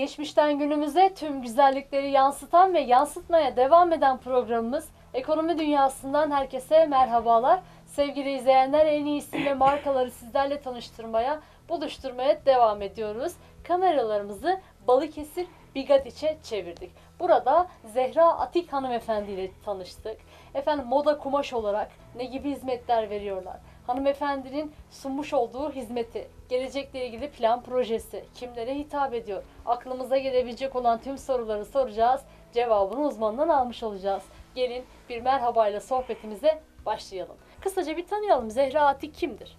Geçmişten günümüze tüm güzellikleri yansıtan ve yansıtmaya devam eden programımız Ekonomi Dünyası'ndan herkese merhabalar. Sevgili izleyenler, en iyi isim ve markaları sizlerle tanıştırmaya, buluşturmaya devam ediyoruz. Kameralarımızı Balıkesir Bigadiç'e çevirdik. Burada Zehra Atik hanımefendi ile tanıştık. Efendim, moda kumaş olarak ne gibi hizmetler veriyorlar? Hanımefendinin sunmuş olduğu hizmeti, gelecekle ilgili plan projesi, kimlere hitap ediyor? Aklımıza gelebilecek olan tüm soruları soracağız. Cevabını uzmanından almış olacağız. Gelin bir merhabayla sohbetimize başlayalım. Kısaca bir tanıyalım. Zehra Atik kimdir?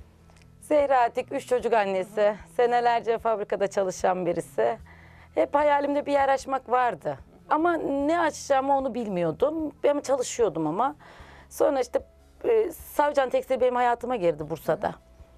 Zehra Atik 3 çocuk annesi. Senelerce fabrikada çalışan birisi. Hep hayalimde bir yer açmak vardı. Ama ne açacağımı onu bilmiyordum. Ben çalışıyordum ama. Sonra işte Savcan Tekstil benim hayatıma girdi Bursa'da.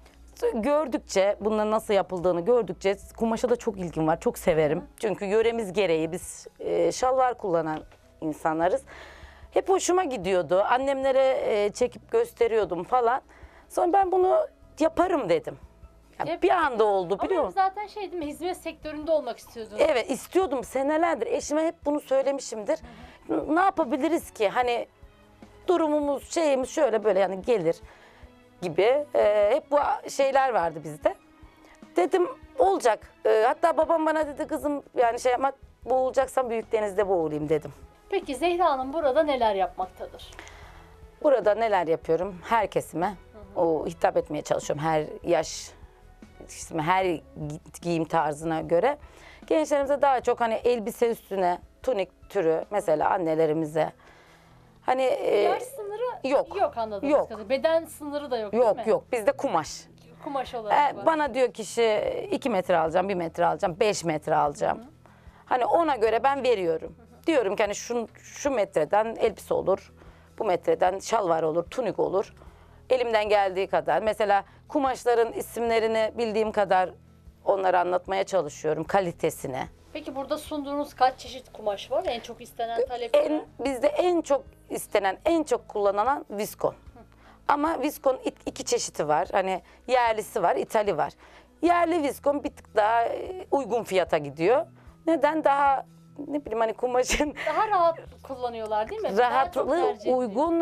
Gördükçe, bunların nasıl yapıldığını gördükçe kumaşa da çok ilgim var. Çok severim. Çünkü yöremiz gereği biz şalvar kullanan insanlarız. Hep hoşuma gidiyordu. Annemlere çekip gösteriyordum falan. Sonra ben bunu yaparım dedim. Yani bir anda oldu, biliyor musun? Ama zaten şey değil mi? Hizmet sektöründe olmak istiyordun. Evet, istiyordum senelerdir. Eşime hep bunu söylemişimdir. Ne yapabiliriz ki? Hani durumumuz, şeyimiz şöyle böyle yani gelir gibi. Hep bu şeyler vardı bizde. Dedim olacak. Hatta babam bana dedi, kızım yani şey yapmak, boğulacaksan büyük denizde boğulayım dedim. Peki Zehra Hanım burada neler yapmaktadır? Burada neler yapıyorum? Her kesime o hitap etmeye çalışıyorum. Her yaş, işte her giyim tarzına göre. Gençlerimize daha çok hani elbise üstüne tunik türü, mesela annelerimize. Hani Yaş sınırı yok anladığınız Yok. kadarıyla. Beden sınırı da yok, değil mi? yok bizde kumaş. Kumaş olarak var. Bana diyor kişi 2 metre alacağım, 1 metre alacağım, 5 metre alacağım. Hani ona göre ben veriyorum. Diyorum ki hani şu metreden elbise olur, bu metreden şalvar olur, tunik olur. Elimden geldiği kadar. Mesela kumaşların isimlerini bildiğim kadar onları anlatmaya çalışıyorum, kalitesine. Peki burada sunduğunuz kaç çeşit kumaş var? En çok istenen talepler? Bizde en çok istenen, en çok kullanılan viskon. Ama viskon iki çeşidi var. Hani yerlisi var, ithali var. Yerli viskon bir tık daha uygun fiyata gidiyor. Neden? Daha ne bileyim hani kumaşın Daha rahat kullanıyorlar değil mi? Daha çok rahatlığı tercih ediliyor. uygun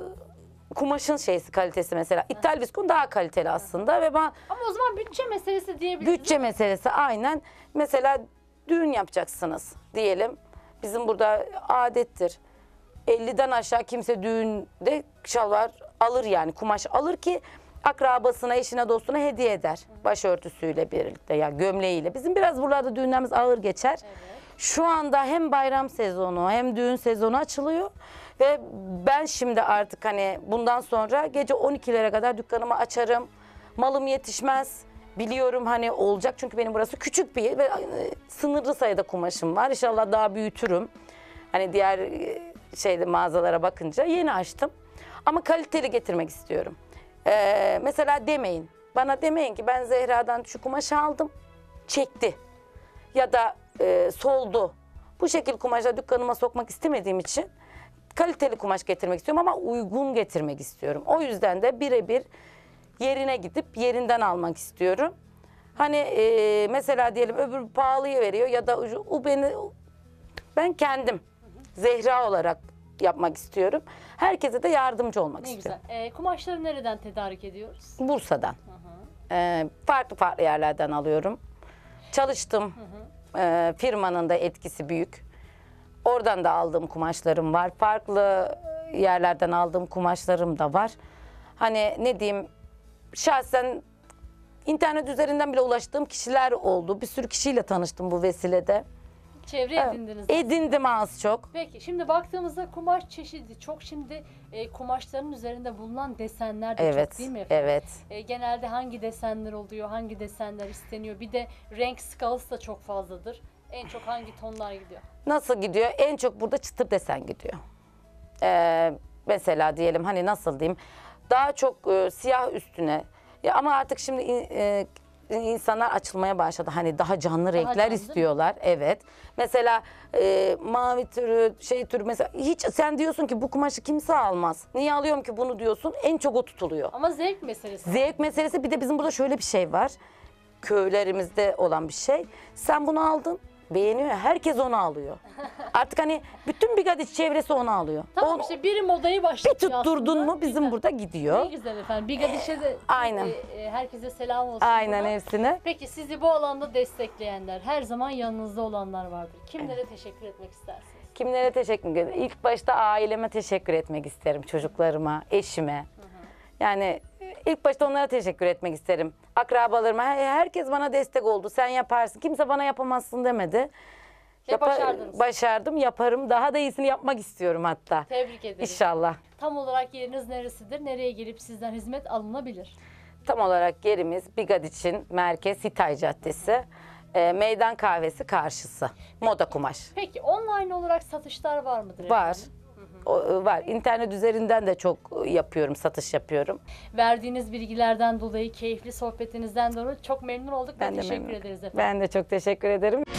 kumaşın şeysi, kalitesi mesela. İthal viskon daha kaliteli aslında ve ben Ama o zaman bütçe meselesi diyebiliriz. bütçe meselesi aynen. Mesela düğün yapacaksınız diyelim. Bizim burada adettir. 50'den aşağı kimse düğünde şalvar alır, yani kumaş alır ki akrabasına, eşine, dostuna hediye eder. Başörtüsüyle birlikte ya gömleğiyle. Bizim biraz buralarda düğünlerimiz ağır geçer. Evet. Şu anda hem bayram sezonu hem düğün sezonu açılıyor. Ve ben şimdi artık hani bundan sonra gece 12'lere kadar dükkanımı açarım. Malım yetişmez. Biliyorum hani olacak çünkü benim burası küçük bir yer ve sınırlı sayıda kumaşım var. İnşallah daha büyütürüm. Hani diğer şeyde mağazalara bakınca yeni açtım. Ama kaliteli getirmek istiyorum. Mesela demeyin. Bana demeyin ki ben Zehra'dan şu kumaşı aldım, çekti. Ya da soldu. Bu şekil kumaşla dükkanıma sokmak istemediğim için kaliteli kumaş getirmek istiyorum ama uygun getirmek istiyorum. O yüzden de birebir yerine gidip yerinden almak istiyorum. Hani mesela diyelim öbür pahalıya veriyor ya da o ben kendim Zehra olarak yapmak istiyorum. Herkese de yardımcı olmak Ne istiyorum. güzel. Kumaşları nereden tedarik ediyoruz? Bursa'dan. Farklı farklı yerlerden alıyorum. Çalıştım. Firmanın da etkisi büyük. Oradan da aldığım kumaşlarım var. Farklı yerlerden aldığım kumaşlarım da var. Hani ne diyeyim, şahsen internet üzerinden bile ulaştığım kişiler oldu. Bir sürü kişiyle tanıştım bu vesilede. Çevre edindiniz. Edindim az çok. Peki şimdi baktığımızda kumaş çeşidi çok, şimdi kumaşların üzerinde bulunan desenler de Evet, çok değil mi efendim? evet. Genelde hangi desenler oluyor, hangi desenler isteniyor? Bir de renk skalası da çok fazladır. En çok hangi tonlar gidiyor? Nasıl gidiyor? En çok burada çıtır desen gidiyor. Mesela diyelim hani nasıl diyeyim? Daha çok siyah üstüne. Ya ama artık şimdi insanlar açılmaya başladı. Hani daha canlı renkler canlı. istiyorlar. Evet. Mesela mavi türü, şey türü mesela hiç sen diyorsun ki bu kumaşı kimse almaz. Niye alıyorum ki bunu diyorsun? En çok o tutuluyor. Ama zevk meselesi. Zevk meselesi, bir de bizim burada şöyle bir şey var. köylerimizde olan bir şey. Sen bunu aldın, beğeniyor. Herkes onu alıyor. Artık hani bütün Bigadiç çevresi onu alıyor. Tamam, işte biri modayı başlatıyor Bir tutturdun aslında. mu bizim burada gidiyor. Ne güzel efendim. Bigadiş'e de Aynen. herkese selam olsun. Aynen buradan. hepsine. Peki sizi bu alanda destekleyenler, her zaman yanınızda olanlar vardır. Kimlere teşekkür etmek istersiniz? Kimlere teşekkür ederim? İlk başta aileme teşekkür etmek isterim. Çocuklarıma, eşime. Yani ilk başta onlara teşekkür etmek isterim. Akrabalarıma, herkes bana destek oldu. Sen yaparsın. Kimse bana yapamazsın demedi. Başardınız. Başardım, yaparım. Daha da iyisini yapmak istiyorum hatta. Tebrik ederim. İnşallah. Tam olarak yeriniz neresidir? Nereye gelip sizden hizmet alınabilir? Tam olarak yerimiz Bigadiç'in merkez Hitay Caddesi. Meydan kahvesi karşısı. Moda kumaş. Peki online olarak satışlar var mıdır Var. efendim? Var. İnternet üzerinden de çok yapıyorum, satış yapıyorum. Verdiğiniz bilgilerden dolayı, keyifli sohbetinizden dolayı çok memnun olduk ve Ben de teşekkür memnun. ederiz efendim. Ben de çok teşekkür ederim.